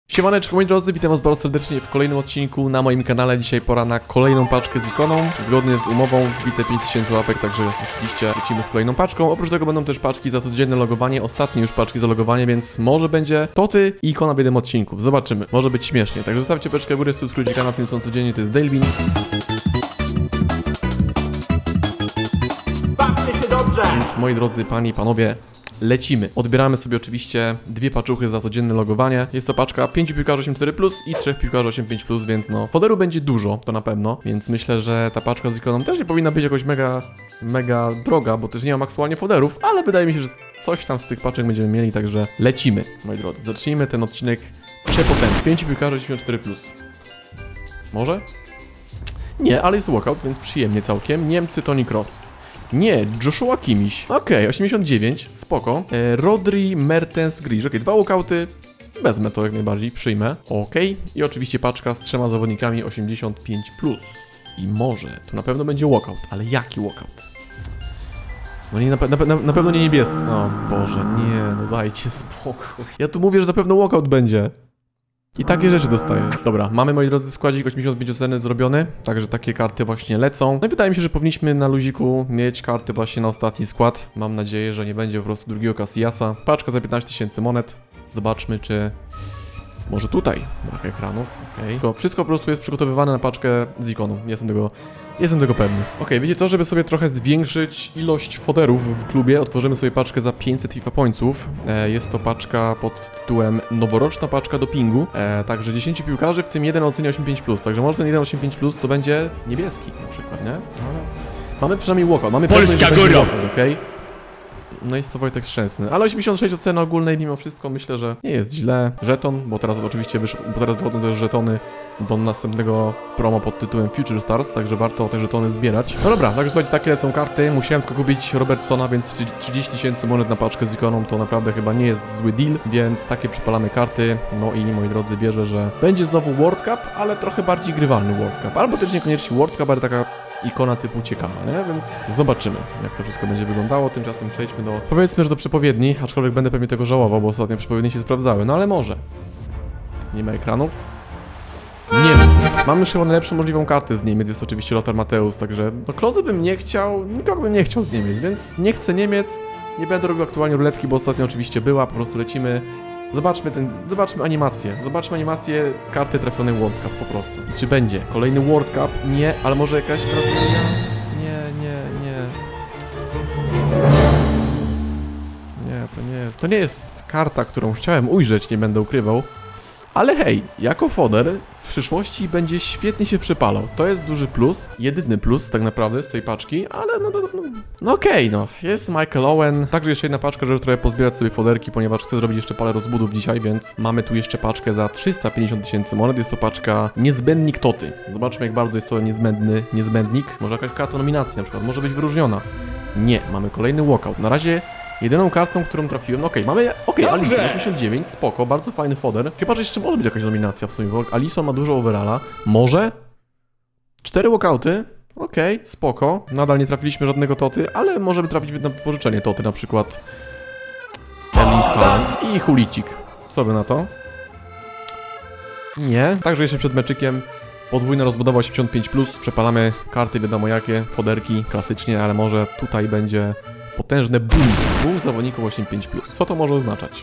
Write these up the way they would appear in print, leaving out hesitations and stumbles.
Siemaneczko moi drodzy, witam was bardzo serdecznie w kolejnym odcinku na moim kanale. Dzisiaj pora na kolejną paczkę z ikoną. Zgodnie z umową wbite 5000 łapek, także oczywiście lecimy z kolejną paczką. Oprócz tego będą też paczki za codzienne logowanie, ostatnie już paczki za logowanie, więc może będzie toty i ikona w jednym odcinku. Zobaczymy, może być śmiesznie. Także zostawcie paczkę w górę, subskrybujcie kanał, film są codziennie, to jest Dalebin. Bawcie się dobrze! Więc moi drodzy panie i panowie, lecimy. Odbieramy sobie oczywiście dwie paczuchy za codzienne logowanie. Jest to paczka 5 piłkarzy 8.4+, i 3 piłkarzy 8.5+, więc no, foderu będzie dużo, to na pewno. Więc myślę, że ta paczka z ikoną też nie powinna być jakoś mega droga, bo też nie mam aktualnie foderów, ale wydaje mi się, że coś tam z tych paczek będziemy mieli, także lecimy, moi drodzy. Zacznijmy ten odcinek przepotężny. 5 piłkarzy 84+. Może? Nie, ale jest walkout, więc przyjemnie całkiem. Niemcy, Toni Kroos. Nie, Joshua Kimmich. Okej, 89, spoko. Rodri, Mertens, Grisz. Okej, dwa walkouty. Wezmę to jak najbardziej, przyjmę. Okej. I oczywiście paczka z 3 zawodnikami 85+. I może, to na pewno będzie walkout, ale jaki walkout? No nie, na pewno nie niebieski. O Boże, nie, no dajcie spokój. Ja tu mówię, że na pewno walkout będzie. I takie rzeczy dostaję. Dobra, mamy moi drodzy składzik 85 oceny zrobiony, także takie karty właśnie lecą. No i wydaje mi się, że powinniśmy na luziku mieć karty właśnie na ostatni skład. Mam nadzieję, że nie będzie po prostu drugiego Casillasa. Paczka za 15 000 monet. Zobaczmy, czy... Może tutaj brak ekranów, okej. Wszystko po prostu jest przygotowywane na paczkę z ikoną, jestem tego pewny. Okej, wiecie co, żeby sobie trochę zwiększyć ilość foderów w klubie, otworzymy sobie paczkę za 500 FIFA Pointsów. Jest to paczka pod tytułem noworoczna paczka dopingu. Także 10 piłkarzy, w tym jeden ocenia 85+, także może ten 185+ to będzie niebieski na przykład, nie? Ale mamy przynajmniej walkout, mamy pewność, że będzie walkout, okej? No jest to Wojtek Szczęsny, ale 86 oceny ogólnej mimo wszystko myślę, że nie jest źle. Żeton, bo teraz oczywiście bo teraz wychodzą też żetony do następnego promo pod tytułem Future Stars, także warto te żetony zbierać. No dobra, także słuchajcie, takie lecą karty. Musiałem tylko kupić Robertsona, więc 30 000 monet na paczkę z ikoną to naprawdę chyba nie jest zły deal, więc takie przepalamy karty. No i moi drodzy, wierzę, że będzie znowu World Cup, ale trochę bardziej grywalny World Cup. Albo też niekoniecznie World Cup, ale taka ikona typu ciekawa, nie? Więc zobaczymy, jak to wszystko będzie wyglądało. Tymczasem przejdźmy do... Powiedzmy, że do przepowiedni, aczkolwiek będę pewnie tego żałował, bo ostatnio przepowiednie się sprawdzały, no ale może. Nie ma ekranów. Niemcy. Mamy już chyba najlepszą możliwą kartę z Niemiec, jest to oczywiście Lothar Matthäus, także... No Klose bym nie chciał, nikogo bym nie chciał z Niemiec, więc nie chcę Niemiec. Nie będę robił aktualnie ruletki, bo ostatnio oczywiście była, po prostu lecimy. Zobaczmy animację. Zobaczmy animację karty trafionej World Cup po prostu. I czy będzie kolejny World Cup? Nie, ale może jakaś Brazylia? Nie, to nie jest karta, którą chciałem ujrzeć, nie będę ukrywał. Ale hej, jako foder w przyszłości będzie świetnie się przepalał. To jest duży plus, jedyny plus tak naprawdę z tej paczki, ale no okej, no. Jest Michael Owen, także jeszcze jedna paczka, żeby trochę pozbierać sobie foderki, ponieważ chcę zrobić jeszcze parę rozbudów dzisiaj, więc mamy tu jeszcze paczkę za 350 000 monet. Jest to paczka niezbędnik Toty. Zobaczmy, jak bardzo jest to niezbędnik. Może jakaś karta nominacji na przykład, może być wyróżniona. Nie, mamy kolejny walkout. Na razie jedyną kartą, którą trafiłem, Alisson 89, spoko, bardzo fajny foder. Chyba, że jeszcze może być jakaś nominacja w sumie, bo Alisson ma dużo overalla. Może? 4 walkouty? Okej, spoko. Nadal nie trafiliśmy żadnego Toty, ale możemy trafić na wypożyczenie Toty, na przykład Erling Haaland i Hulicik. Co by na to? Nie. Także jeszcze przed meczykiem podwójna rozbudowa 85+, przepalamy karty, wiadomo jakie, foderki klasycznie, ale może tutaj będzie potężne boom. Dwóch zawodników 85+. Co to może oznaczać?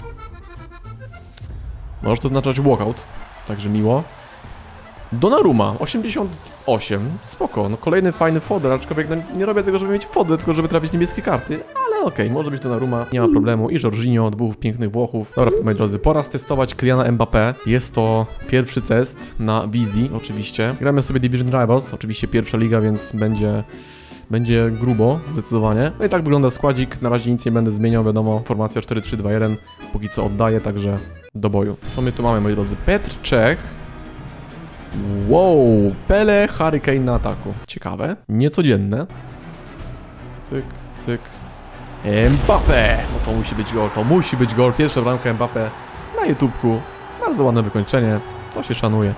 Może to oznaczać walkout, także miło. Donnarumma 88, spoko, no kolejny fajny foder, aczkolwiek no, nie robię tego, żeby mieć foder, tylko żeby trafić niebieskie karty, ale okej, może być Donnarumma, nie ma problemu. I Jorginho, dwóch pięknych Włochów. Dobra, moi drodzy, pora stestować Kyliana Mbappé. Jest to pierwszy test na wizji, oczywiście. Gramy sobie Division Rivals, oczywiście pierwsza liga, więc będzie grubo, zdecydowanie. No i tak wygląda składzik, na razie nic nie będę zmieniał, wiadomo, formacja 4-3-2-1, póki co oddaję, także do boju. Co my tu mamy, moi drodzy? Petr Czech. Wow, Pele, Harry Kane na ataku. Ciekawe, niecodzienne. Cyk, cyk. Mbappé! No to musi być gol, Pierwsza bramka Mbappé na YouTubeku. Bardzo ładne wykończenie, to się szanuje.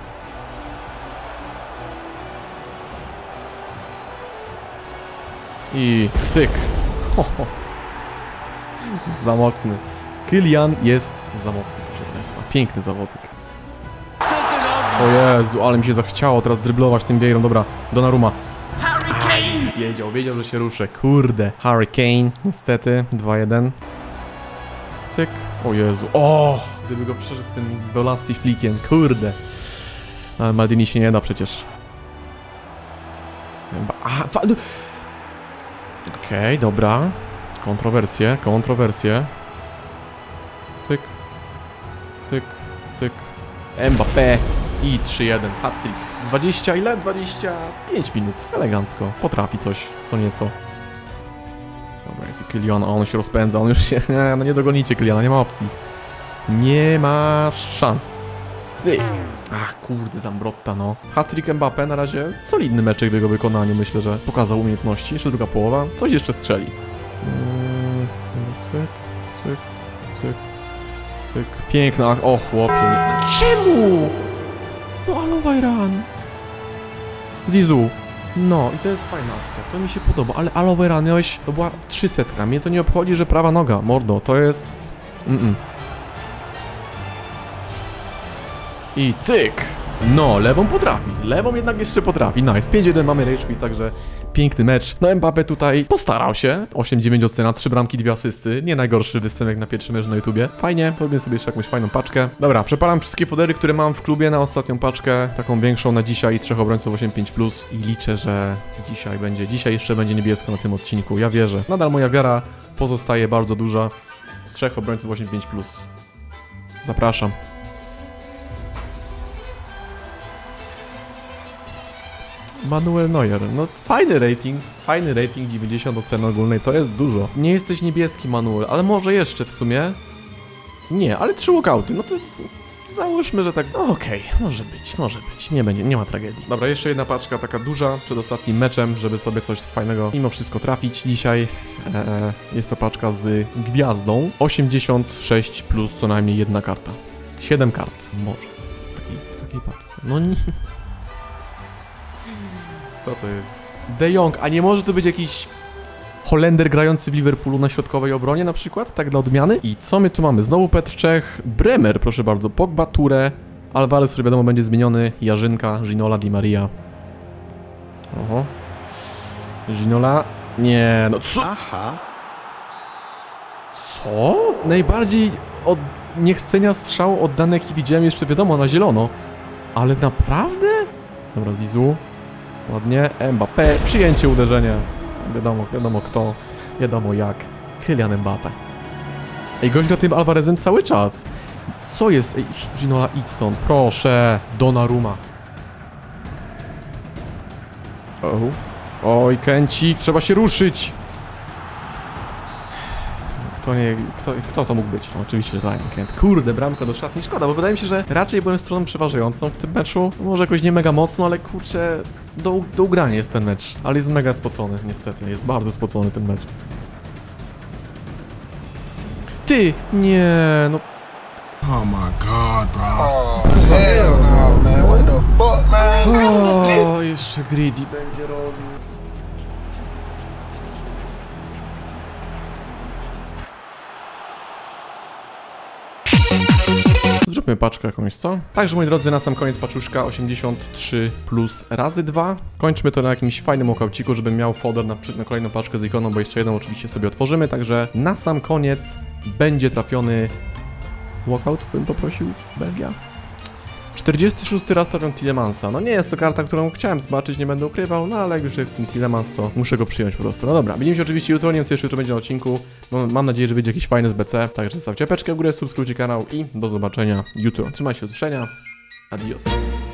I cyk. Za mocny. Kylian jest za mocny, proszę Państwa. Piękny zawodnik. O Jezu, ale mi się zachciało teraz dryblować tym Vieirą. Dobra, Donnarumma. Wiedział, że się ruszę. Kurde. Hurricane, niestety. 2-1. Cyk. O Jezu. O! Gdyby go przeszedł tym Belasty flikiem. Kurde. Ale Maldini się nie da przecież. Okej, dobra. Kontrowersje. Cyk. Cyk. Cyk. Mbappé. I 3-1. Hat-trick. 20 ile? 25 minut. Elegancko. Potrafi coś. Co nieco. Dobra, jest Kylian. On się rozpędza. On już się... No nie dogonicie Kyliana. Nie ma opcji. Nie ma szans. Cyk. Ach, kurde, Zambrotta, no. Hat-trick Mbappé na razie solidny meczek w jego wykonaniu. Myślę, że pokazał umiejętności. Jeszcze druga połowa. Coś jeszcze strzeli. Cyk, cyk, cyk, cyk. Piękna. O, chłopie. Nie. Czemu? No, Alowajran. Zizou. No, i to jest fajna akcja. To mi się podoba. Ale Alowajran miałeś... To była 300. Mnie to nie obchodzi, że prawa noga. Mordo, to jest... I cyk! No, lewą potrafi. Lewą jednak jeszcze potrafi. Nice. 5-1 mamy rage quit, także piękny mecz. No Mbappé tutaj postarał się. 8-9 ocena, 3 bramki, 2 asysty. Nie najgorszy występek na pierwszy mecz na YouTubie. Fajnie, robię sobie jeszcze jakąś fajną paczkę. Dobra, przepalam wszystkie fodery, które mam w klubie na ostatnią paczkę. Taką większą na dzisiaj, 3 obrońców 8-5+. I liczę, że dzisiaj jeszcze będzie niebiesko na tym odcinku. Ja wierzę. Nadal moja wiara pozostaje bardzo duża. 3 obrońców 8-5+. Zapraszam. Manuel Neuer, no fajny rating 90 oceny ogólnej, to jest dużo. Nie jesteś niebieski, Manuel, ale może jeszcze w sumie? Nie, ale 3 walkouty, no to załóżmy, że tak, no okej, może być, nie ma tragedii. Dobra, jeszcze jedna paczka taka duża przed ostatnim meczem, żeby sobie coś fajnego mimo wszystko trafić. Dzisiaj jest to paczka z gwiazdą, 86 plus co najmniej jedna karta. 7 kart, może, w takiej paczce, no nie... Co to jest? De Jong, a nie może to być jakiś Holender grający w Liverpoolu na środkowej obronie na przykład? Tak dla odmiany? I co my tu mamy? Znowu Petr Czech, Bremer, proszę bardzo, Pogba, Touré, Alvarez, który wiadomo będzie zmieniony, Jarzynka, Ginola, Di Maria. Oho. Ginola, nie, no co? Aha. Co? Najbardziej od niechcenia strzału oddany jaki widziałem jeszcze wiadomo na zielono. Ale naprawdę? Dobra, Zizou. Ładnie, Mbappé, przyjęcie uderzenia. Wiadomo kto, wiadomo jak. Kylian Mbappé. Ej, gość gra tym Alvarezem cały czas. Co jest? Ej, Ginola, idź stąd, proszę. Donnarumma. Oj, Kęcik, trzeba się ruszyć. Kto to mógł być? No, oczywiście Ryan Kent. Kurde, bramka do szatni. Szkoda, bo wydaje mi się, że raczej byłem stroną przeważającą w tym meczu. Może jakoś nie mega mocno, ale kurczę, do ugrania jest ten mecz. Ale jest mega spocony, niestety. Jest bardzo spocony ten mecz. Ty! Nie, no... Oh my god, bro. Oh, hell no, man. What the fuck, man? O, jeszcze Greedy będzie robił. Zróbmy paczkę jakąś, co? Także moi drodzy, na sam koniec paczuszka 83 plus razy 2. Kończmy to na jakimś fajnym walkauciku, żebym miał folder na kolejną paczkę z ikoną, bo jeszcze jedną oczywiście sobie otworzymy. Także na sam koniec będzie trafiony walkout, bym poprosił, Belgia. 46 raz trafiam Tielemannsa. No nie jest to karta, którą chciałem zobaczyć, nie będę ukrywał, no ale jak już jest ten Tielemans, to muszę go przyjąć po prostu. No dobra, widzimy się oczywiście jutro, nie wiem co jeszcze jutro będzie na odcinku. Mam nadzieję, że będzie jakiś fajny z BC, także zostawcie łapeczkę w górę, subskrybujcie kanał i do zobaczenia jutro. Trzymajcie się, do usłyszenia. Adios.